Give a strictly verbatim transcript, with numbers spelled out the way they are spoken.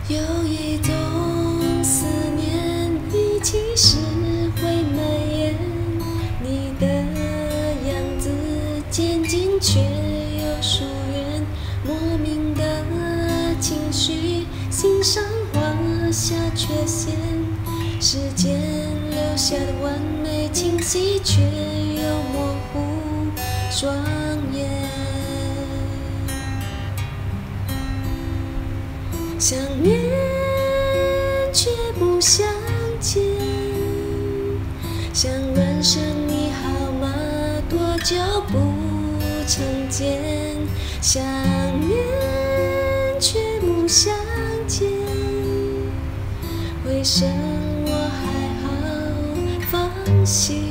有一种思念，语气时会蔓延，你的样子渐近却又疏远，莫名的情绪，心上画下缺陷，时间留下的完美清晰，却又模糊双眼。想念却不相见，想问声你好吗？多久不曾见？想念却不相见，回声我还好放心。